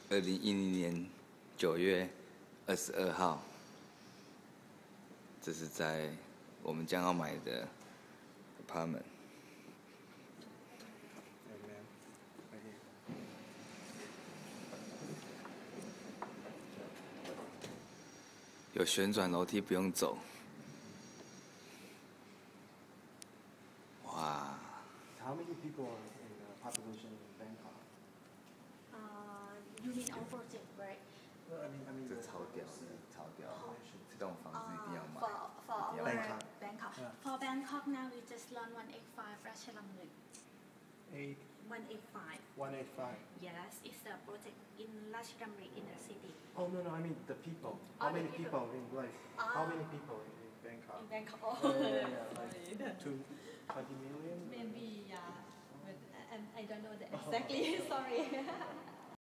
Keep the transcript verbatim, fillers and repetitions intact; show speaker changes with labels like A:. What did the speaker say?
A: 二零一零年九月二十二号，这是在我们将要买的 apartment。有旋转楼梯，不用走。哇！
B: How many people are in the population in Bangkok?
C: Uh, you mean our project, right?
B: Well, I mean, I mean,
A: 这超屌的，超屌的！这栋房子一定要
C: Uh,
A: 买。
C: for for our
B: Bangkok.
C: Bangkok.
B: Yeah.
C: For Bangkok now we just launched one eighty-five Ratchalamrit.
B: Eight,
C: one eighty-five.
B: one eight five.
C: Yes, it's a project in Ratchalamrit in the city.
B: Oh no no, I mean the people.
C: Oh,
B: How
C: the
B: many
C: people.
B: people in like?
C: Ah.
B: How many people in, in Bangkok?
C: In Bangkok.
B: Yeah,
C: Oh,
B: yeah, yeah, yeah, like two, twenty million.
C: maybe yeah, but I, I don't know the exactly. Sorry.